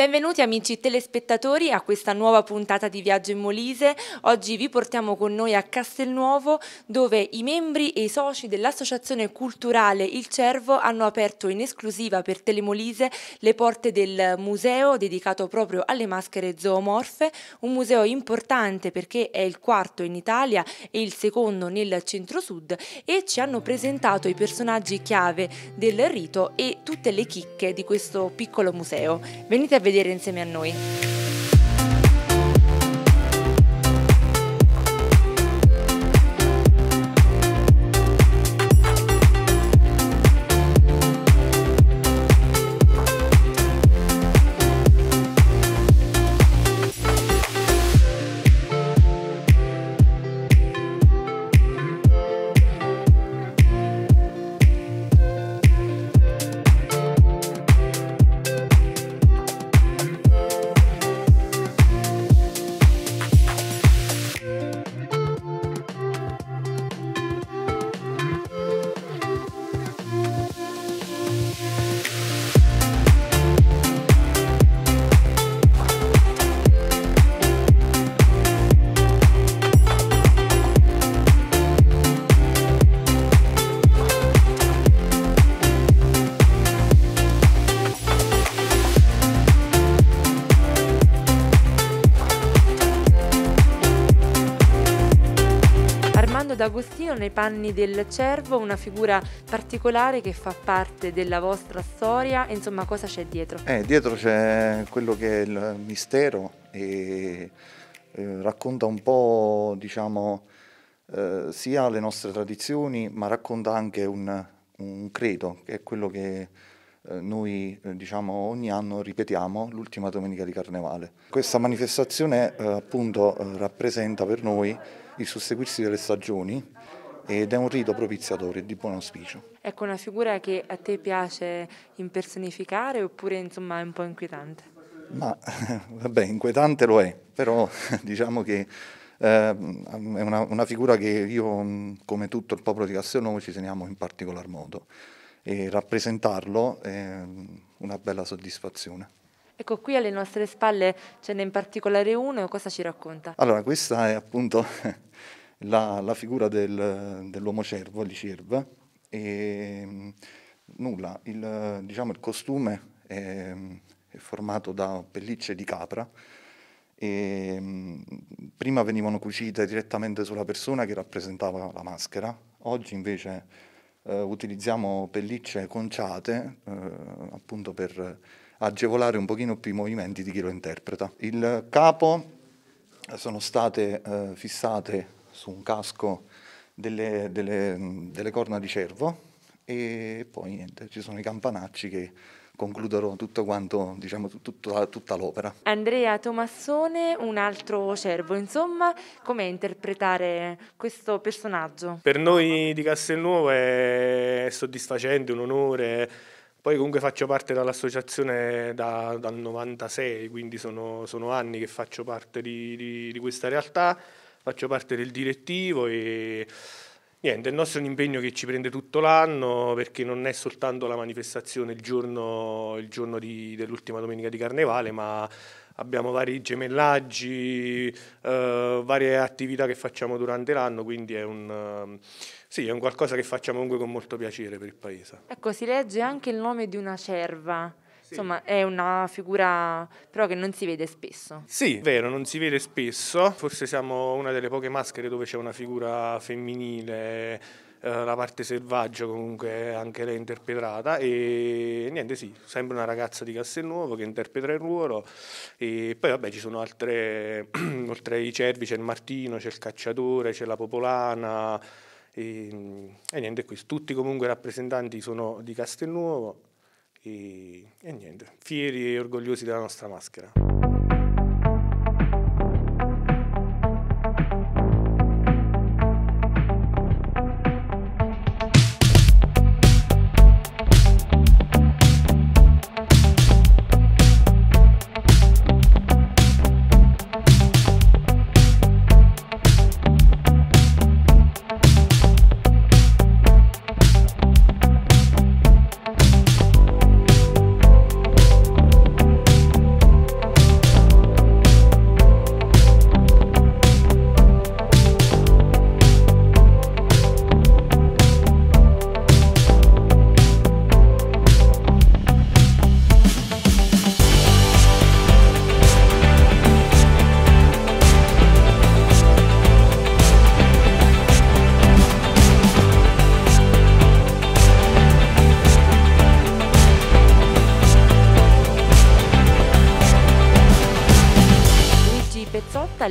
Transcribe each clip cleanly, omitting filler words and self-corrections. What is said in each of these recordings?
Benvenuti amici telespettatori a questa nuova puntata di Viaggio in Molise. Oggi vi portiamo con noi a Castelnuovo, dove i membri e i soci dell'Associazione Culturale Il Cervo hanno aperto in esclusiva per Telemolise le porte del museo dedicato proprio alle maschere zoomorfe, un museo importante perché è il quarto in Italia e il secondo nel centro-sud, e ci hanno presentato i personaggi chiave del rito e tutte le chicche di questo piccolo museo. Venite a vedere insieme a noi. D'Agostino nei panni del cervo, una figura particolare che fa parte della vostra storia. Insomma, cosa c'è dietro? Dietro c'è quello che è il mistero e racconta un po', diciamo, sia le nostre tradizioni, ma racconta anche un credo, che è quello che noi diciamo ogni anno ripetiamo l'ultima domenica di Carnevale. Questa manifestazione appunto rappresenta per noi il susseguirsi delle stagioni ed è un rito propiziatorio di buon auspicio. Ecco, una figura che a te piace impersonificare oppure insomma è un po' inquietante? Ma vabbè, inquietante lo è, però diciamo che è una figura che io, come tutto il popolo di Castelnuovo, ci teniamo in particolar modo, e rappresentarlo è una bella soddisfazione. Ecco, qui alle nostre spalle ce n'è in particolare uno, cosa ci racconta? Allora, questa è appunto la figura dell'uomo cervo, di Cerva, e nulla, il costume è formato da pellicce di capra e prima venivano cucite direttamente sulla persona che rappresentava la maschera, oggi invece utilizziamo pellicce conciate appunto per agevolare un pochino più i movimenti di chi lo interpreta. Il capo sono state fissate su un casco delle corna di cervo e poi niente, ci sono i campanacci che concludono tutto quanto, diciamo, tutta l'opera. Andrea Tomassone, un altro cervo, insomma, com'è interpretare questo personaggio? Per noi di Castelnuovo è soddisfacente, un onore. Poi comunque faccio parte dall'associazione dal 96, quindi sono anni che faccio parte di questa realtà, faccio parte del direttivo e niente, il nostro è un impegno che ci prende tutto l'anno, perché non è soltanto la manifestazione il giorno dell'ultima domenica di Carnevale, ma abbiamo vari gemellaggi, varie attività che facciamo durante l'anno, quindi è un qualcosa che facciamo comunque con molto piacere per il paese. Ecco, si legge anche il nome di una cerva. Insomma, è una figura però che non si vede spesso. Sì, è vero, non si vede spesso. Forse siamo una delle poche maschere dove c'è una figura femminile, la parte selvaggia comunque anche lei interpretata. E niente, sì, sembra una ragazza di Castelnuovo che interpreta il ruolo. E poi vabbè, ci sono altre, oltre ai cervi c'è il martino, c'è il cacciatore, c'è la popolana. E niente, tutti comunque rappresentanti sono di Castelnuovo. E niente, fieri e orgogliosi della nostra maschera.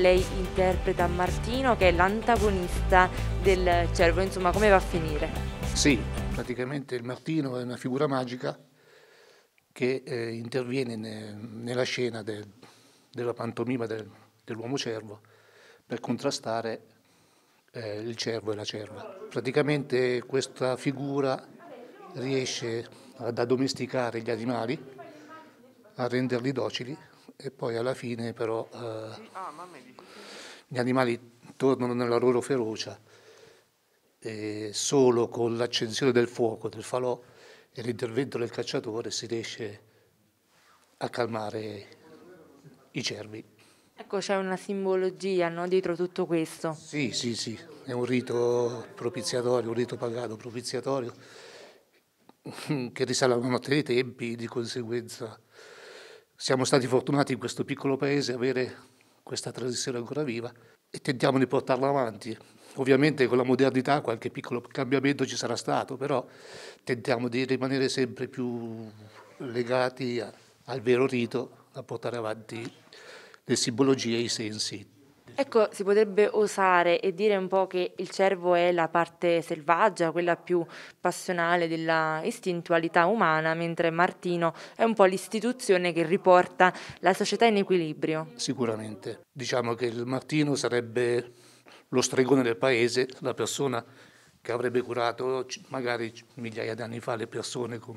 lei interpreta Martino, che è l'antagonista del cervo, insomma, come va a finire? Sì, praticamente il Martino è una figura magica che interviene nella scena della pantomima dell'uomo cervo per contrastare il cervo e la cerva. Praticamente questa figura riesce ad addomesticare gli animali, a renderli docili e poi alla fine però gli animali tornano nella loro ferocia e solo con l'accensione del fuoco, del falò e l'intervento del cacciatore si riesce a calmare i cervi. Ecco, c'è una simbologia, no, dietro tutto questo. Sì, è un rito propiziatorio, un rito pagano propiziatorio che risale alla notte dei tempi, di conseguenza siamo stati fortunati in questo piccolo paese a avere questa tradizione ancora viva e tentiamo di portarla avanti. Ovviamente con la modernità qualche piccolo cambiamento ci sarà stato, però tentiamo di rimanere sempre più legati al vero rito, a portare avanti le simbologie e i sensi. Ecco, si potrebbe osare e dire un po' che il cervo è la parte selvaggia, quella più passionale della istintualità umana, mentre Martino è un po' l'istituzione che riporta la società in equilibrio. Sicuramente. Diciamo che il Martino sarebbe lo stregone del paese, la persona che avrebbe curato magari migliaia di anni fa le persone con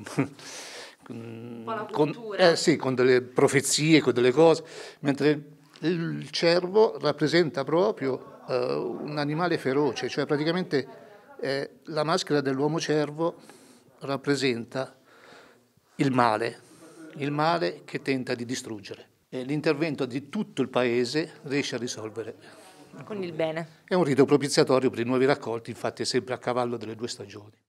con delle profezie, con delle cose, mentre il cervo rappresenta proprio un animale feroce, cioè praticamente la maschera dell'uomo cervo rappresenta il male che tenta di distruggere. E l'intervento di tutto il paese riesce a risolvere. Con il bene. È un rito propiziatorio per i nuovi raccolti, infatti è sempre a cavallo delle due stagioni.